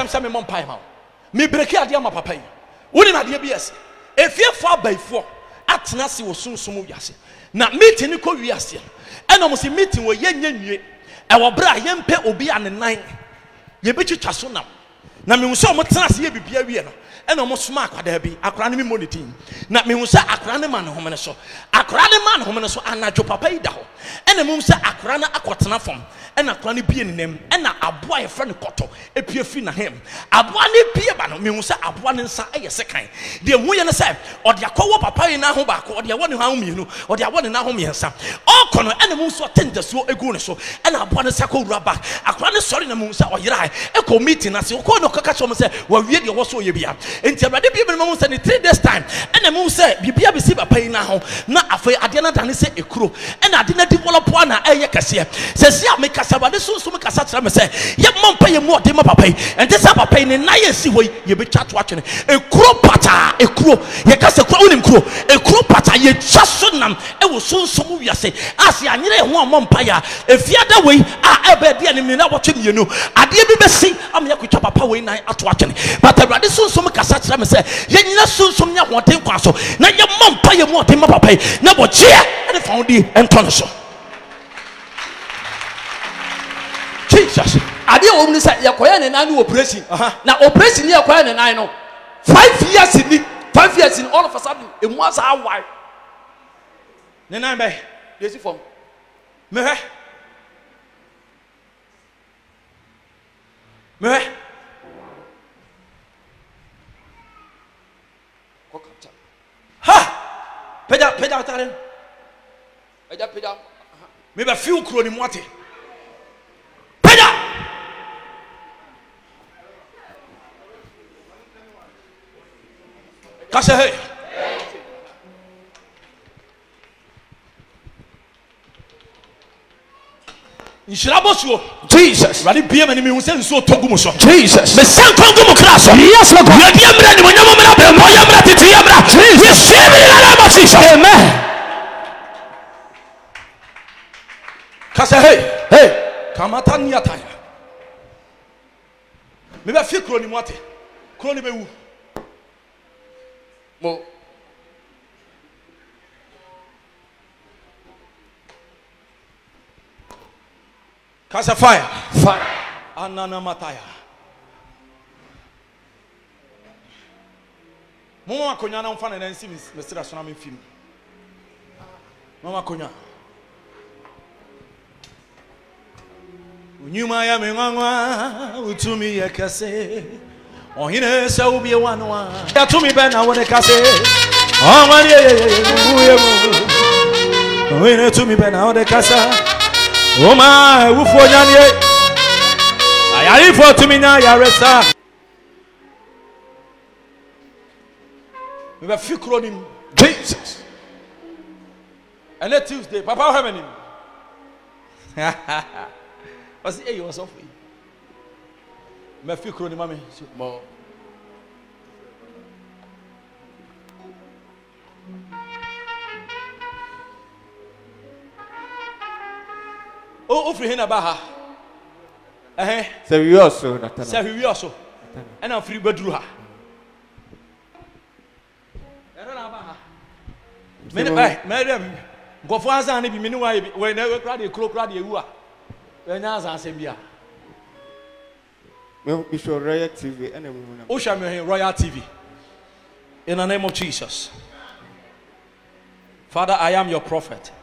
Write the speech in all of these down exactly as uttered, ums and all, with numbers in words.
asem se me mom pai ma me breki ade ama papa yi woni na de bi ese efiefo abaifo atena se wo sunsun wiase na meeting ni ko wiase ena mo se meeting wo yenye nwie e wo bra yempe obi anenan ye betwitwa so nam na me hu se mo tena se ye bibia wie no ena mo soma akwada bi akra ne me monitin na me hu se akra ne man homene so akra ne man homene so anajo papa yi da ho ena mo hu se akra na akotena fam ena akra ne bie ne nem ena aboa ye fra ne koto epie fi na hem aboa ne bie ba no me hu se aboa ne nsa eye sekan de hu ye ne se ode akowo papa yi na ho ba ko ode awo ne ho mienu ode awo ne na ho miensa okono ena mo so tendeso egu ne so ena aboa ne sa ko wura ba akra ne sori na mo hu se oyira e ko meeting na se ko no kaka cho mo se wa wie de wo so ye bia enti abade bia be mo se ne three days time ena mo se bibia be si papa yi na ho na afai ade na dane se ekuro ena ade na develop na eye kase se se a me kasa bade sunsun kasa tira me se ye mompa ye mu ode ma papa yi enti sa papa yi ne na ye si hoyi ye be twa to atwene ekuro pata ekuro ye kasa kuro onim kuro ekuro pata ye twa so nam e wo sunsun wiase ase anyere ho mompa ya efiada we a ebe de ne me na wotwe mienu ade bi be si am ye kwatwa papa we nan ato atwene but abade sunsun kasa tira me se ye nyina sunsun nya hoden kwa so na ye mompa ye mu ode ma papa yi na bo chia e fa di enton so Jesus. Ade o mu say yakoya ne nan operation. Na operation ne yakoya ne nan no. five years ni, five years in all of a sudden e mu asa awai. Ne nan be, dey see form. Me he. Me he. Ha! Peda peda taren. Peda peda. Me be fiu kro ni moate. Kase hey. Inshirabosuo. Jesus. Radi bia mani mi hu se nso togu so. Jesus. Me san kongu mu kra so. Yes Lord. Ya bia mra ni monyamo mra be mo ya mra titi ya mra. Jesus. Receive in the name of Jesus. Amen. Kase hey. Hey. Kamata ni ataya. Me be fi kro ni moate. Kro ni be wu. Mo Kasa fire. Fire. Anana mataya. Mama konya na mfa na nsi mesira so na me film. Mama konya. Unyuma ya menwanwa utumi yakase. Ohine sa ubie wanwa. Ya tumi be na wone kase. Oh mani ye ye ye. Ohine tumi be na wone kasa. Oh my, wufo nyanye. Ayari fo tumi nya yaresa. We be fikro nim Jesus. And that Tuesday, Papa how many? Was it you was off? Me fikro nim mami. Mo Oh, ofri hina baha. Eh. say we also natana. Say we also. And I'm free bedru ha. Era na baha. Me eh, me dem. Gofo azan na bi me ni wa bi. We na we kra de kro kra de ewu a. We nya azan asem bia. Me be show Royal T V and we na. O sha me Royal T V. In the name of Jesus. Father, I am your prophet.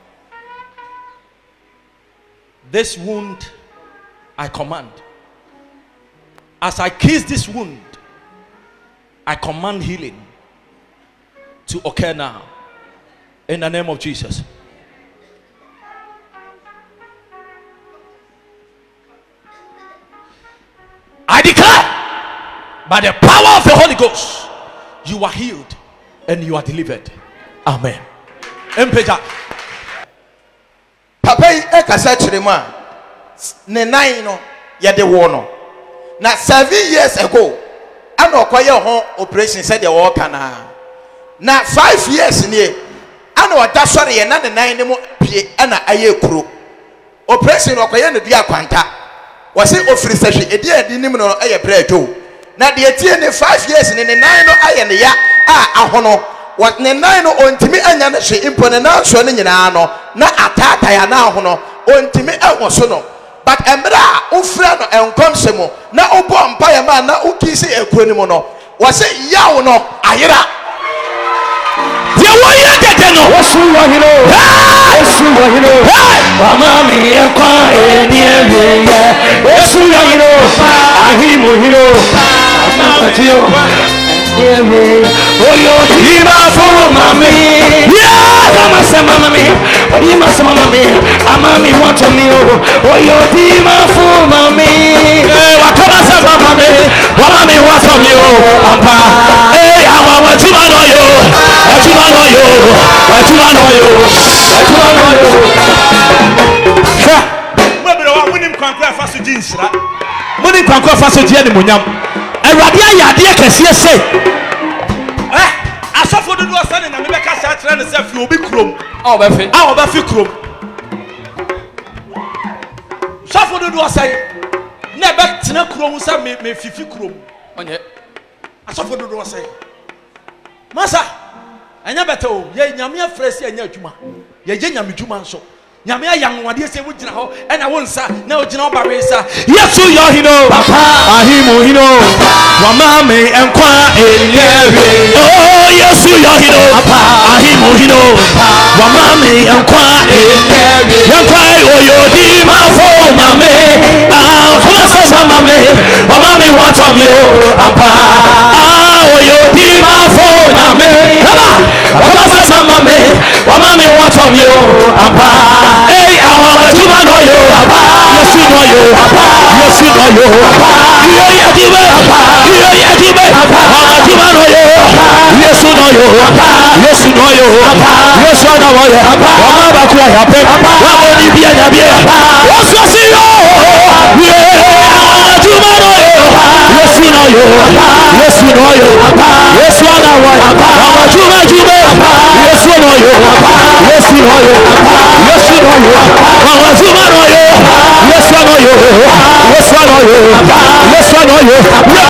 This wound, I command. As I kiss this wound, I command healing to occur now. In the name of Jesus. I declare, by the power of the Holy Ghost, you are healed and you are delivered. Amen. Empeja. Papa yi ekasa kire mu a ne nan no ye de wo no na seven years ago ana okoye ho operation said the wo kana na five years ni ana oda sori ye na ne nan ne mu pie ana aye kuro operation okoye ne dua kwanta wase ofiri sahwe edi adi nim no eye bredo na de tie ne five years ne ne nan no aye ne ya a ahono wa ne nan no ontimi anya ne hwe impo ne nan so ne nyina no na atata ya na ahono ontimi enwo so no but embra ufra no enkom semo na obo mpa ya ma na ukisi ekuro ni mo no wase yawo no ayera ye wo ye tete no Yesu wa hino Yesu wa hino mama mi ekwa eni ewe Yesu wa hino ahimu hino amatio ewe oyo tima fo mami yeah mama se mama mi oyo mama se mama mi amami want me oyo tima fo mami eh wakama se mama mi mama mi want me ampa eh awa wa tima no yo tima no yo tima no yo tima no yo ha mebere wa wonim kwankwa afa so jinsra moni kwankwa afa so die ni monyam awurade ayade kese se eh asofo dodo asane na mebeka sha kire ne se fi obi krom a obefi a obefi krom sofo dodo asane na be tena krom sa me me fifi krom onye asofo dodo asane masa anya beto ye nyame afresi anya adwuma ye je nyame dwuma nso nyame ayanwade se wo gina ho ena wo nsa na wo gina oba wesa Yesu yo hino papa ahimu hino wa mame enkwa enyewe oh Yesu yo hino papa ahimu hino wa mame enkwa enyewe enkwa oyo di mafo mame ah funa sasa mame wa mame want of you papa ah oyo di mafo mame funa sasa mame wa mame want of you papa hey awa tuma no yo papa Yesu no yo papa Yesu no yo papa yo ya dibe papa yo ya dibe papa tuma no yo Yesu no yo papa Yesu no yo papa Yesu no yo papa wa ba ku ya pe wa mo ni bi anya bi Yesu si yo yeah tuma no yo Yesu no yo Yesu no yo Yesu na wa wa tuma tuma Yesu no yo Yesu no yo Yesu no yo wa tuma no yo Yesu no yo Yesu no yo Yesu no yo